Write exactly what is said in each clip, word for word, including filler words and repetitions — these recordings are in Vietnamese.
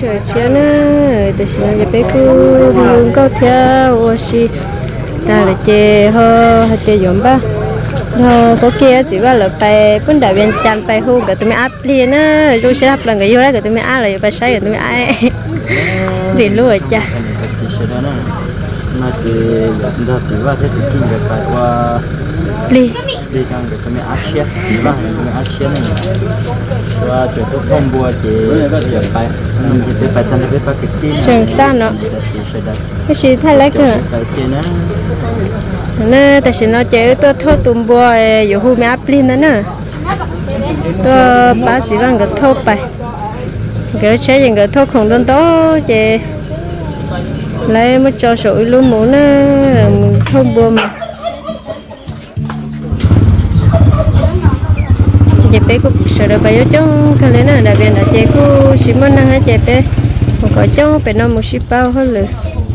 rồi chia nữa từ xưa giờ bé cứ hướng câu theo ô xí ta là chơi ho chơi giống ba ho có kia chỉ là phải bún đại viên chăn phải hú cái tụi mình áp liền á rồi sẽ áp lần cái vô đấy cái tụi mình áp lại phải sai cái tụi mình ai gì luôn rồi cha mà chỉ đó chỉ là thế chỉ kinh được phải qua đi đi càng được cái áp xe chỉ là cái áp xe này và chuyện tôi không mua chỉ chỉ phải chỉ phải thành cái phải cái tin trường sa nó cái gì thay lấy cơ phải trên á nè tại sao nó chơi tôi thâu tôm bò dù hôm mẹ áp lên nữa nè tôi bán chỉ bằng cái thâu bài cái chế những cái thâu không đơn tố chơi lấy một cho sủi luôn muốn thâu bò mà chị bé cũng sợ được bao nhiêu trong cái này là đặc biệt là chị cũng chỉ muốn năng hết chị bé một cái trong bé nó một ship bao hết rồi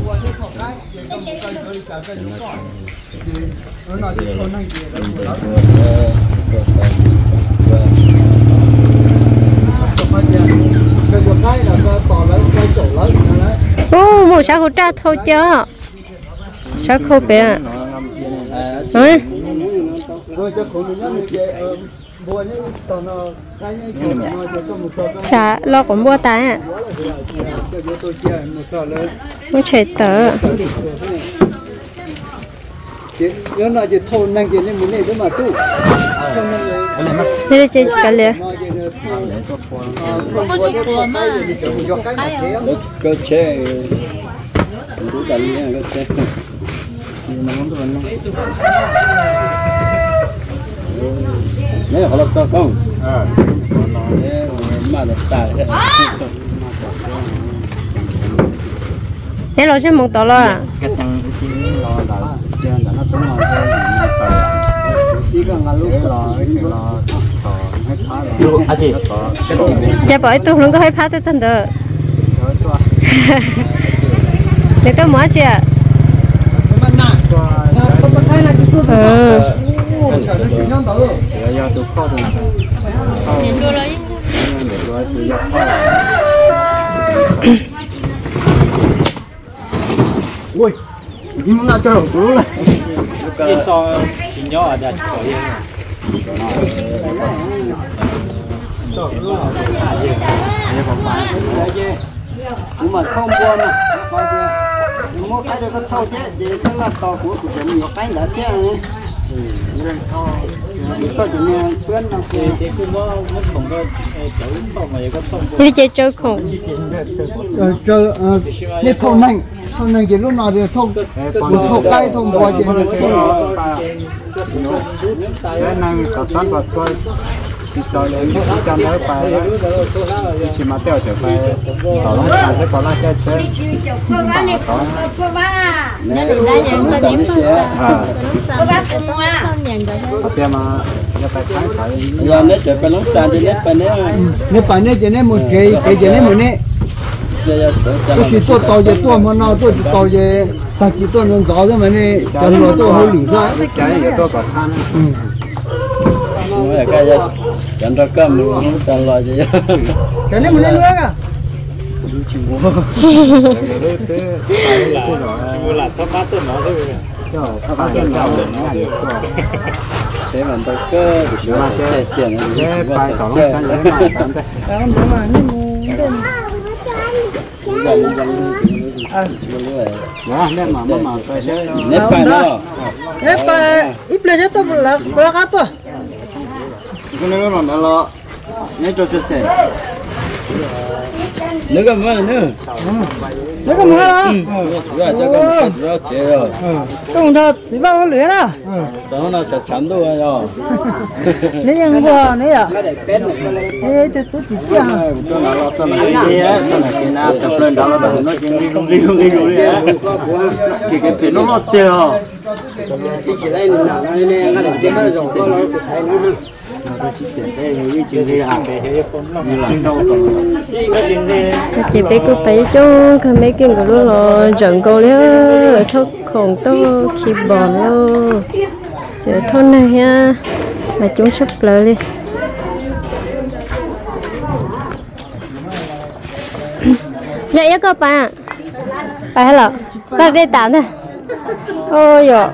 ô một sao cũng tra thôi chứ sao khô bé hả chả lo còn mua tay à mua chạy tờ nhớ là chỉ thôn năng kia nên muốn này mà tu thế chơi cái gì cơ chế đủ đàn nha cơ chế nó muốn tôi vẫn nếu họ làm cho con à mà được tài thế rồi sẽ một tờ lo à cái thằng cái lo là chơi là nó cũng lo chơi chỉ cần là lúc lo lo hết phá rồi à chị dạ bởi tôi không có hay phá tôi chân được để tôi mở chưa ừ giờ tôi khó rồi nhìn vô lấy ui đi muốn làm cho đầu tú này cái so chỉ nhỏ ở đây có yên nhưng mà không buồn à coi kìa mua cái đó thâu chứ gì cái là to của của mình nhiều cái nữa chứ đi chơi chơi khủng chơi đi thâu nành thâu nành chỉ lúc nào thì thâu thâu cây thâu bò gì cái năng có sẵn và thôi thì cho lên cho nó phải chỉ mà theo trở phải có lắm là sẽ có lắm cái chơi nè đây những cái điểm thôi có bác cũng mua à mà giờ phải khai phải giờ nếu trở phải lắm xa thì nếu phải nếu nếu phải nếu chỉ nếu một cái cái chỉ nếu một nè cái gì tôi tàu gì tôi mà nào tôi tàu gì ta chỉ tôi nên gió thôi mà nè cho nó tôi hơi lủng ra cái gì tôi có than nói là cái gì chẳng ra cơm luôn không sao lo gì cái này mình lên nước à chỉ mua chỉ mua là thắp bát tôi nói thôi cho thắp bát tôi nói được thế mà tôi cơ được mà cái tiền cái bài có nó sang cái này không được mà nó mua đó nên mà mà phải sẽ nếp bài đó nếp bài ít lên hết tôi là có khác tôi cái này nó là lo nếp cho tôi xem nữa cái gì nữa nó có mua đó rồi cho con cho chế rồi con đó chỉ bao lửa đó đó là chắc chắn thôi rồi nếu như mua nếu à nếu tôi tôi chỉ chưa tôi nói là cho này cái á cho này cái nào chụp lên đó là nó chỉ đi không đi không đi rồi á cái cái tiền nó lót tiền à chỉ chỉ đây là nó này nó làm chết nó rồi có nó thấy nó nó chỉ sẽ đây những cái chuyện gì à cái như là đâu chị bé cứ phải cho cái mấy cái của nó là trận câu nữa thôi còn to khi bòn luôn chờ thôn này ha mà chúng sắp lại đi vậy có ba ba hay là có đây tạm thôi ôi dồi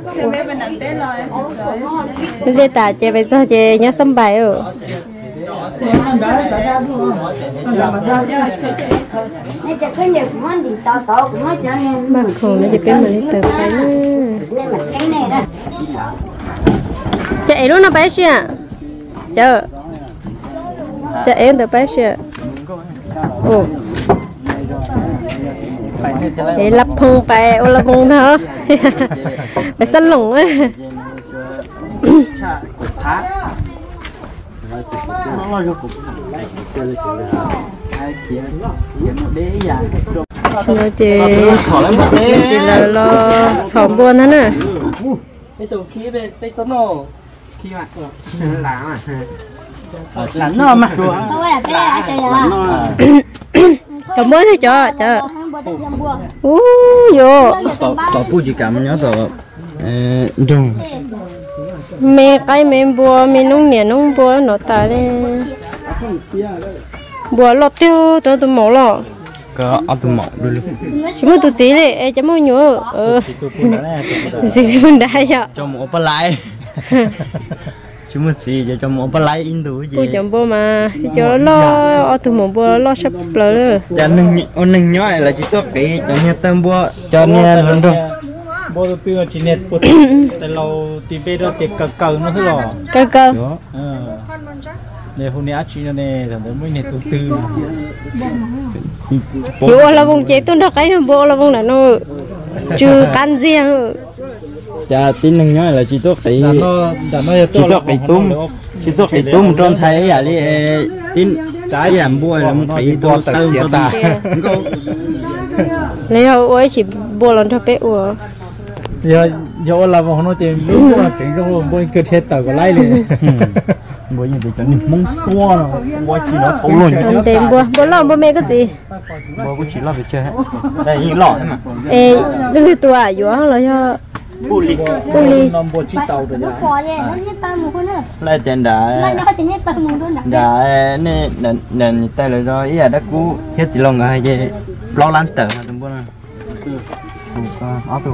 đây tạm chị bây giờ chị nhớ sắm bài rồi bằng khổ nó chỉ biết mình tập cái nữa chạy luôn nó bé xí à chờ chạy em tập bé xí à ồ để lập thùng phải ô lập thùng thôi phải săn lủng á xin lỗi chị chị là lo chọn buồn thế nè cái tổ khí về cái số nổ khí mà lá mà lắn nó mà sao vậy cái ai chơi à chọn buồn thì cho cho ú vô có bù gì cả mà nhớ rồi đúng mẹ cái mẹ bùa mẹ nung nè nung bùa nó ta đi bùa lọt tiêu tôi tôi mỏ lọ có ăn tôm mỏ luôn chỉ muốn tụi chị đấy em chỉ muốn nhớ ờ gì mình đại ạ cho mỏ ba lại chỉ muốn gì cho mỏ ba lại in đủ gì cô chọn bùa mà cho lo ở tụi mỏ bùa lo sắp lỡ rồi cho nên ông nên nhớ là chỉ tốt cái cho nên tâm bùa cho nên luôn đâu bố tôi tiêu chỉ nét bútแต่เราตีเป้เราเก็บกระเกินนั่นสิหรอ cơ cơ เนี่ยพวกนี้อาชีพเนี่ยแต่ไม่เน็ตตัวตื้อ bùa là vùng chế tôi được cái nó bùa là vùng nào nó trừ can riêng cha tin nên nhớ là chỉ tốt cái nó nó chỉ tốt cái túm chỉ tốt cái túm trong sai à đi tin trái giảm bùa là một cái bùa tư của ta nếu ôi chỉ bùa lần thập bé ủa giờ giờ là một nó chỉ đúng là chuyện trong bùa cơ thể tờ của lấy liền bùa như vậy cho nên mông xua nó bùa chỉ nó không luôn làm tiền bùa bùa lo bùa mẹ cái gì bùa cũng chỉ lo về chơi đây những lọ mà ê đừng đi tua à vừa là cho bù lì bù lì nó bùa chỉ tàu rồi lại tiền đã đã nên nên nên tay lại rồi ý là đã cú hết chỉ lòng hay gì lo lắng tờ mà tụi bùa này áo tù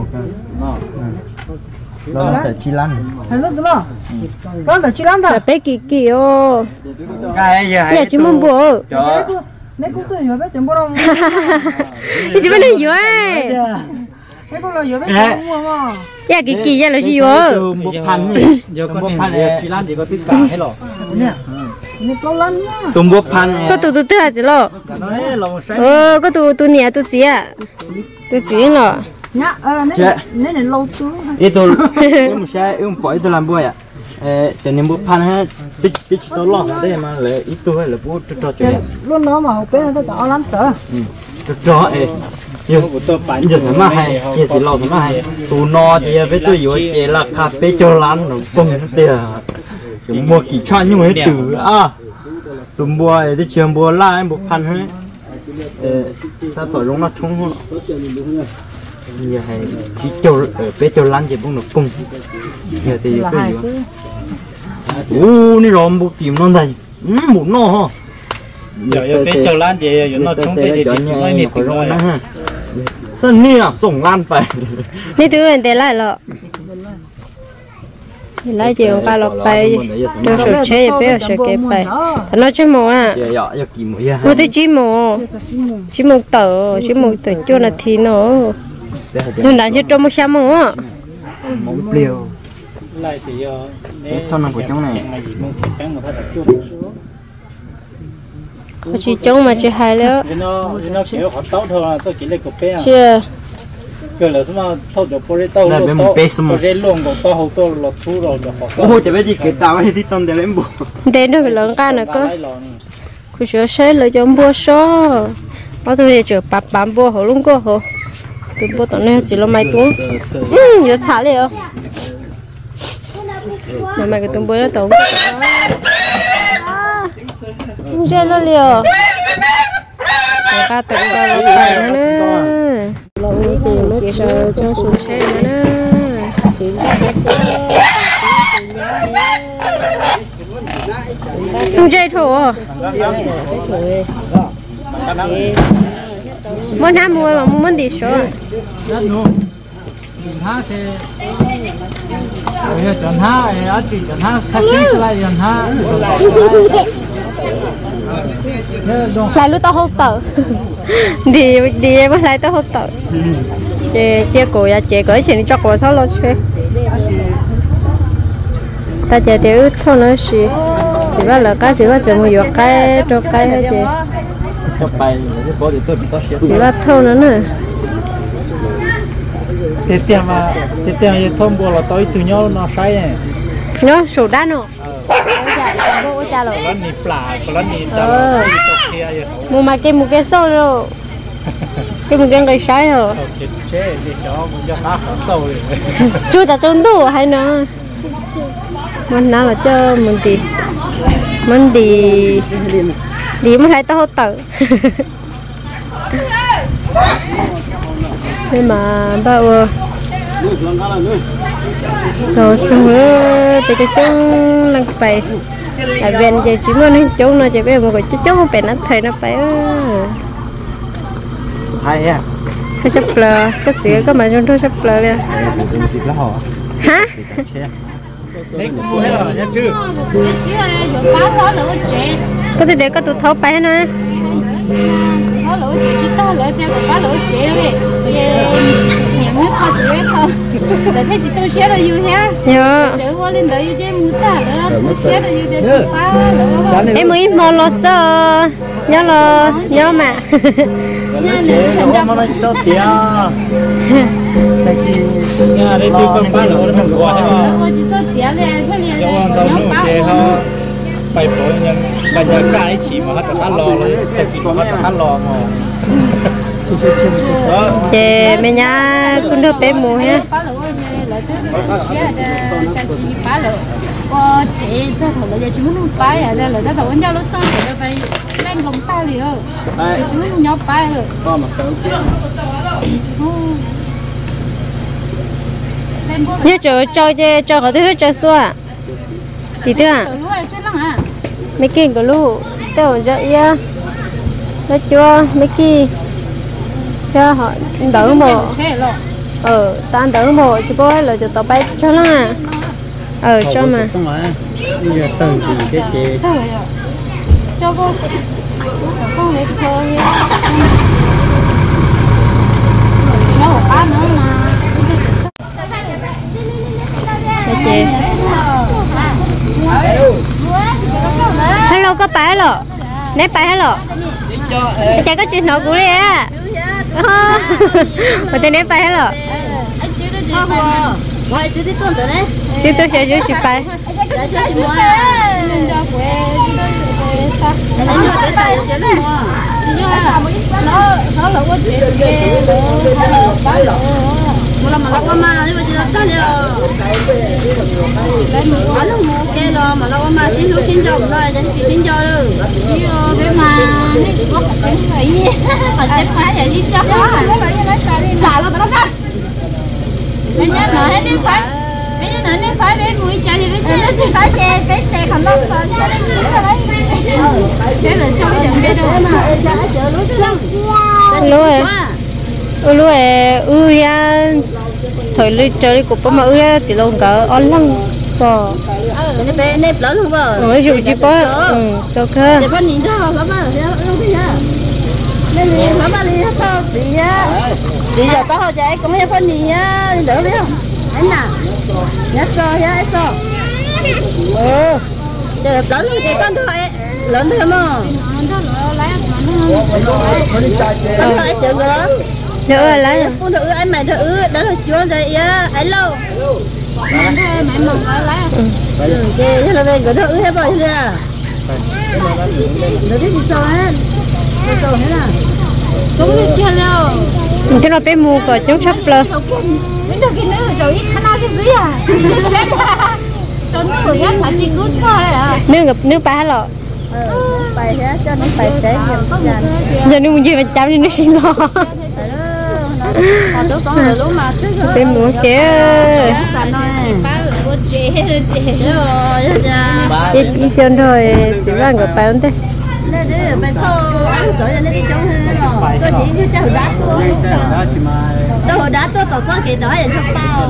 lo lắng tờ chi lăn con tao chỉ làm là bé kỳ kỳ ô cái giờ giờ chỉ muốn bùa mấy cô tôi nhớ bé chẳng bao đâu chỉ biết nói vậy mấy cô là nhớ bé chẳng mua mà giờ kỳ kỳ giờ là gì vậy mộtพัน giờ con mộtพันchỉ làm gì có tất cả hết rồi nè nè lâu lắm nhá tụm mộtพัน có tụ tụ tư hả chị lo nói là một sáng ờ có tụ tụ nhẹ tụ gì à tụ gì lo nhá ờ nè nè nè lâu chú ít tôi em sẽ em phải tôi làm bữa à cho nên mộtพันha tích tích tôi lo đây mà lại ít tôi là bố cho cho luôn nó mà học bé nó tao lắm tớ cho cho ấy giờ tôi bán giờ mà hay giờ chỉ lo mà hay tụ no thì với tôi yếu thì là cà phê cho lăn nó bông tiền chúng mua kỳ cho nhưng mà từ à tụi mua thì trường mua lại mộtพันha sao phải lúc nó trúng giờ hay chỉ cho bé cho lăn thì bông nó bông giờ thì tôi yếu ôนี่รอมบุกิมนั่นได้อืมหมูนอฮะ giờ giờ cái chờ lan gì giờ nó chúng tôi chỉ xin nói nịt rồi ha sao nèส่งlanไปนี่ตื้อเดี๋ยวไล่หรอไล่เดี๋ยวก็เราไปเราสุดเชี่ยไปเราสุดเก็บไปแต่เราชิมหมูอ่ะ giờ giờ giờกี่หมูอ่ะเราได้ชิมหมูชิมหมูเต๋อชิมหมูเต๋อจนนาทีเนาะส่วนนั้นจะจมหมูชาหมูอ่ะหมูเปรี้ยว lại thì cái thon nằm của trong này mày chỉ muốn cái một thằng chút chỉ trông mà chỉ hai nữa nó nó chỉ có tao thôi cho cái này của bé chưa cái là sao thâu được bồi tao là bên một bé xong rồi luôn của tao hậu tao lọt chú rồi được ô chỉ biết gì cái tao hay thì tao để lên bộ đến nó phải lớn ca nữa cơ cứ sửa xe lại cho mua số có tôi để chờ bám bám bùa hổ luôn cơ hổ tôi bùa tao này chỉ là mấy tuấn ừ giờ xả liền mà mày cái tôm bơi nó tốn không chơi nó liều người ta tự coi nó phải nữa nè lâu thì mất chờ cho xuống xe nữa nè thì cái xe không chơi thổ muốn ham mua mà muốn đi số rất luôn ha thì bây giờ ha ở chị ha khách đi lại ha lại lúc tao hốt tờ đi đi mới lại tao hốt tờ chị chị cổ ya chị cổ chị cho cổ sao lo chơi ta chị thì ướt thôi nữa chị chị bắt là cái chị bắt chồng người cái cho cái hết chị chị bắt thôi nữa nữa thế tiền mà thế tiền gì thông bộ là tới từ nhau nó sai này nó sổ đá nó bố cha rồi lần này plà lần này cha mua mà cái một cái sâu rồi cái một cái người sai rồi chưa ta trốn đủ hay nó mình nào là cho mình đi mình đi đi mới thấy tao hốt tử nhưng mà bao rồi xong rồi từ cái chung lăng phải là ven giờ chỉ muốn hình chung nó chỉ biết một cái chút chút không phải nó thấy nó phải hay ha hay sắp lờ cái gì có mà trong thôi sắp lờ nè hả đấy cũng hay là nhá chứ có thể để có tụi thấu bay nữa có lỗi chị chỉ có lỗi theo có lỗi chị đấy nhà nước có chị không để thấy chị tôi share rồi vui ha chữ qua lên đợi cho em mua ta nữa tôi share rồi vui để chị phá nữa em mới mua lô sơ nhớ lo nhớ mà nha nữa thành ra mà nó cho tiền nhà đây tôi con bán lỗ nó qua thế mà chỉ cho tiền này thế này cho con tao nó chơi ho bay phố nhân và nhà cái chỉ mà hết cả lò rồi chỉ có hết cả lò mà chị mình nhá cũng được bé mù ha phá lỗ lại tới share để cho chị phá lỗ có chị sao mà lại chỉ muốn phá à đây là tao vẫn giao lúc sau thì phải lên lồng ta liền chỉ muốn nhóc phá rồi có mà cỡ nhớ cho cho cho họ thứ cho xua thì thế à mấy kia có lú tao dậy á nó cho mấy kia cho họ đỡ mồ ờ tan đỡ mồ chứ bố là cho tao bay cho nó à ờ cho mà bây giờ từng chỉ cái chị cho cô con để thôi nó một bát nữa mà chị hello có phải rồi nét phải hello chạy có chuyện nọ của đi á mà tên nét phải hello gọi chú thích con tới đấy chú tôi sẽ chú chị phải nó nó là có chuyện kia một lần mà lâu mà nhưng mà chỉ là ta liệu ở lúc mua kia rồi mà lâu mà xin lúc xin chồng rồi thì chỉ xin cho rồi thế mà nó có cái gì còn chết má vậy xin cho xả lo tao ra bây giờ nói hết đi phải bây giờ nói đi phải bé mũi chạy thì bây giờ nó chỉ phải chè bé chè không đâu còn cho đến mũi rồi đấy thế là sao bây giờ bé đâu lúa à ui lúa à ui à thời đi chơi của bố mà ui à chỉ lông cỡ on lăng bò cái bé nếp lớn không bò nói chung chỉ có ừ cho cơ để con nhìn cho baba nên là baba đi hết gì á chị giờ có hồi chạy cũng hay phân gì á đỡ biết không anh nào nhát so nhá so ừ trời lớn luôn chị con thôi lớn thôi mà con thôi chữ lớn nữa lấy con thử anh mày thử đó là chúa rồi á ấy lâu mày mừng ở lấy ừ chị cho là về gửi thử hết rồi chưa đỡ biết gì sao hết sao hết à chúng đi kia đâu cái nó bé mua cờ chống sắp lơ đến được cái nữa rồi ít khả cái gì à cho nó người khác sản gì cứ sao à nước ngập nước ba lọ bài hết cho nó bài sẽ giờ nuôi gì mà chăm đi nó xin lo còn đứa con rồi lúc mà bé mua kia chị đi chân rồi chỉ là ngập bài không thế nên để bài thô ăn cỡ cho nó đi chống hơn rồi tôi chỉ cho cháu đá tôi tôi hồi đá tôi tổ có cái đó là cho bao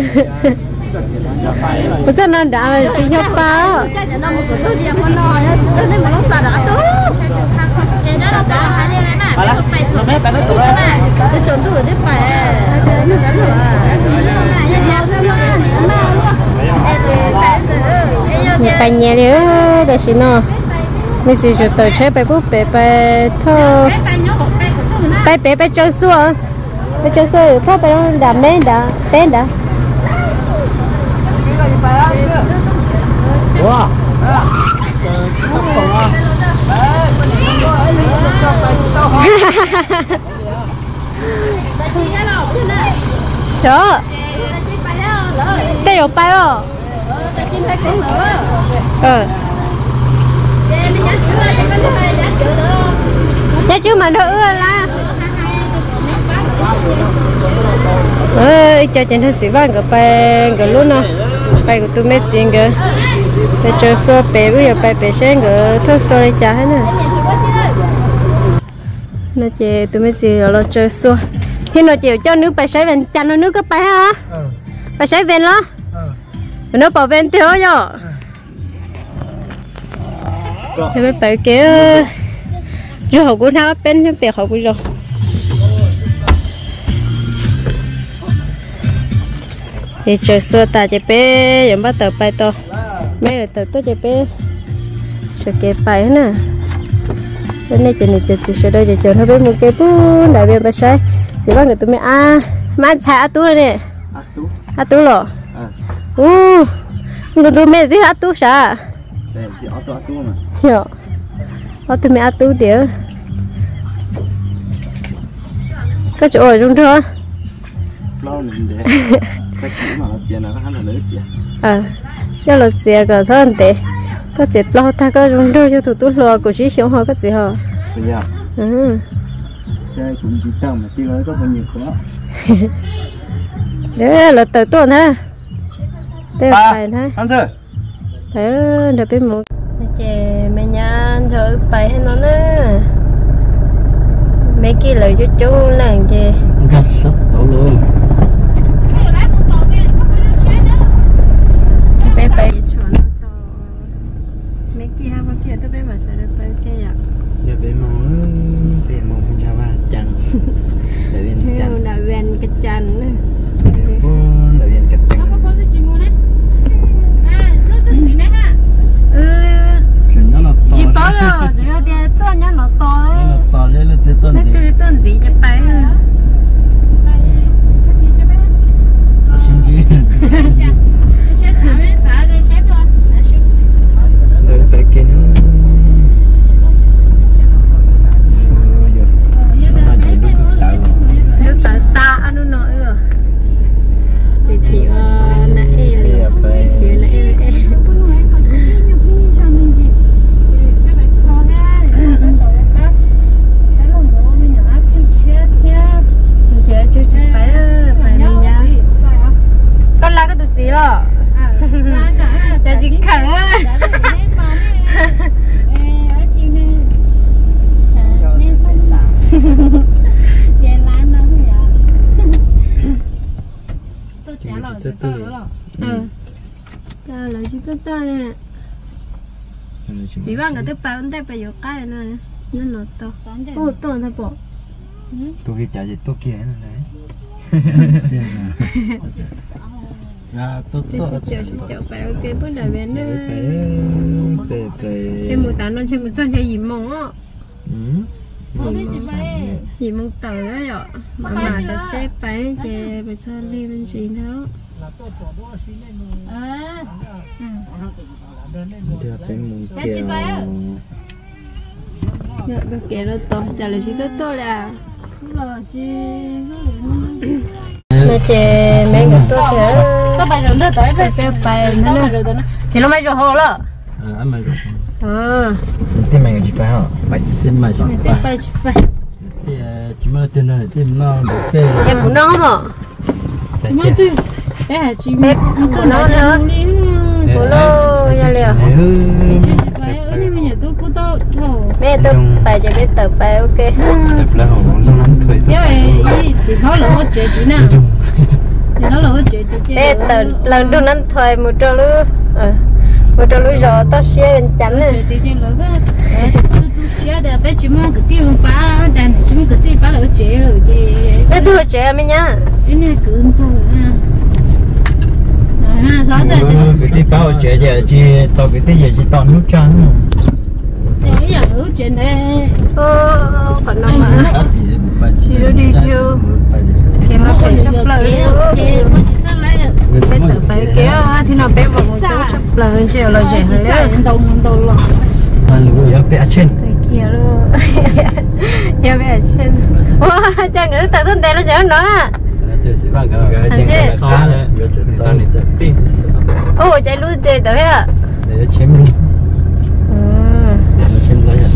bữa giờ nó đã là chỉ cho bao chắc là nó một cái gì mà nó cho nên mà nó xả đá tôi cái đó là đá hai này mà phải tụi mấy phải tụi mà tôi chọn tôi để phải nó đánh rồi nhiều bài nhẹ nữa đó xin nó mình chỉ cho tôi chơi bài bút bài bài thơ bài bài bài chơi xua bài chơi xua khác bài đó đam mê đã tên đã wow đó đây ở bài đó ờ giá chứ mà thôi là ơi cho chuyện hơi xí vàng cái bài cái luôn nó bài của tôi mấy chuyện cái để cho số bé bây giờ bài bé sáng cái thôi số này trả hết nè nó chơi tôi mấy chuyện rồi lo chơi số khi nó chịu cho nước bài sáng về chăn nó nước cái bài hả bài sáng về đó nó bảo vệ thiếu rồi thì mấy bài kia rồi họ cũng tháo bên những việc họ cũng rồi thì trời xưa ta chỉ bé giống bắt tờ bài to mấy người tờ tôi chỉ bé sẽ kẹp bài nè bên này chỉ này chỉ sẽ đây chỉ chờ nó bên một cái bún đại bên bài sai thì bao người tụi mình à má xài à tú này à tú rồi u người tụi mình thì à tú sao hiểu ở tụi mình à tú đĩa có chỗ ở trong đó à cho là gì cả sao anh tệ có chết lo ta có trong đó cho tụi tôi lo của chị sống họ có gì hả ừ chơi cũng chỉ tao mà tiêu có bao nhiêu khó đấy là từ tuần ha đây là bài ha ăn chưa đấy là bên một chè mẹ nhàn rồi bài hay nó nữa mấy cái lời cho chú làng chè gắt sắp đổ luôn bé bé chuẩn nó to mấy kia ha mấy kia tôi bé mà sẽ được bé kia ạ giờ bé mong bé mong con chào ba chăn để viên chăn là viên cái chăn nữa để viên cái chăn có phơi gì mua đấy à nó tên gì đấy ha ừ nó là to chỉ bảo rồi rồi thì to nhá nó to nó là to lên là tên nó gì tên tên gì cho bé xin chị để bé kia nó nước ta ta ăn nó nói rồi thì thì nãy liền thì nãy chế chú chú phải phải mình nha con lá cái từ gì đó là gì khẩn á sẽ tự ừ ta là chỉ tất ta nè chỉ bằng cái thứ ba vấn đề phải có cái này nó nó to ô to thật bộ tôi cái trả gì tôi kia này đấy à tôi thì sẽ chờ sẽ chờ phải ok bữa nào về nữa về về em muốn tán luôn xem một chân chơi gì mong á ừ gì mong tờ đó vậy mà mà cho xếp phải về bây giờ đi bên gì nữa giờ phải muốn kêu được được kể nó to trả lời chỉ rất to là mẹ chè mấy cái tốt thế có bài rồi đó tới phải phải bài nữa chỉ nó mấy rồi hồ đó à anh mày rồi ờ tìm mày chỉ phải hả bài xin mày chỉ phải bài chỉ phải thì chỉ mới tên này tìm nó được phê em muốn nó mà mới từ bé hả chị bé muốn nó nữa của lô nhà liệu bé ơi bây giờ tôi cứ to thầu bé tôi bài cho bé tập bài ok tập là hổ chỉ có là hot chuyện tí nào chỉ nó là hot chuyện tí chứ ê tờ lần đầu năm thời một trâu lứa một trâu lứa giò tao xe bên chắn này chuyện tí chứ là cái tôi tôi xe để bé chỉ muốn cái tiêu phá đàn chỉ muốn cái tiêu phá là chuyện rồi thì ê tôi trẻ mình nhá cái này cứ sao à à đó đây cái tí bao trẻ giờ chỉ tao cái tí giờ chỉ tao nước trắng cái giờ hot chuyện này ô còn nó mà chị đưa đi theo thì mà phải sắp lời phải tự phải kéo thì nó bé vào một chỗ sắp lời chiều lời rẻ rồi đó đầu đầu rồi mà lúa giờ bé trên cái kia luôn giờ bé trên wow cha ngữ tự thân đây nó chở nó ô chạy luôn để tới à để chém luôn chém lấy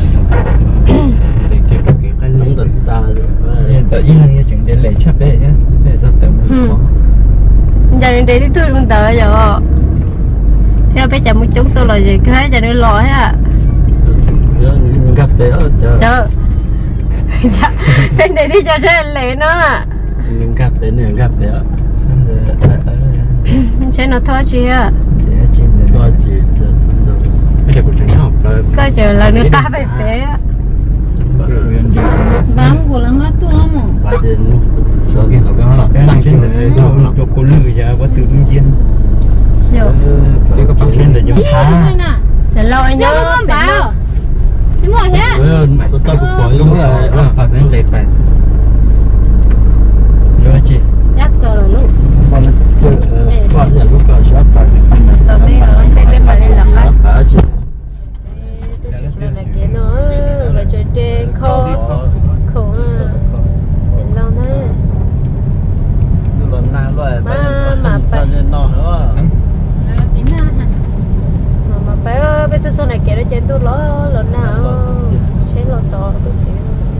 nóng tận ta rồi tự nhiên như chuyện để lấy chấp đấy nhá để ta tự giờ đến đây thì tôi không đợi rồi theo bé chậm một chút tôi là gì cái giờ nó lo á gặp đấy chờ bên đây đi cho chơi lệ nó mình gặp đấy nữa gặp đấy chơi nó thôi chị à thôi chị bây giờ cũng chẳng học rồi coi chờ là người ta phải thế bám của lăng hết tua mà và đến số cái nó có là sang trên đấy nó cho cô lười ra quá tự nhiên rồi cái có bằng trên để giống thá để lo anh nhớ bảo đúng rồi nhá tôi tôi cũng có đúng là phải nên để phải nhớ chị chắc rồi là lúc còn chơi còn giờ lúc còn shop phải tao biết rồi tại bên mà đi làm á phải chị tôi chụp rồi là kia nó rồi chơi trên kho khổ à để lâu thế lần nào rồi mà mà phải nó nữa tính ra mà mà phải ơi bây giờ sau này kia nó chơi tôi lỡ lần nào chơi lỡ to tôi kiểu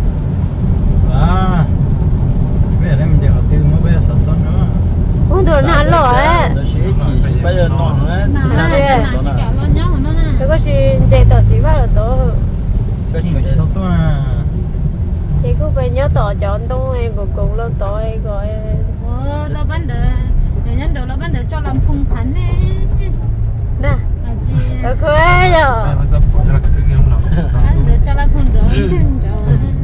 à bây giờ mình giờ học tiêu mới bây giờ sợ sốt nữa không được nào lỡ ấy nó sẽ chỉ bây giờ nó nữa nó sẽ chỉ cả lo nhóc nó nè tôi có gì để tỏ chỉ vào là tổ cái chuyện gì tốt à thì cứ phải nhớ tỏ chọn tôi em cũng cũng lo tội gọi ờ tao bán được để nhân đầu nó bán được cho làm phun thắn nè nè à chị được rồi rồi bán được cho làm phun rồi rồi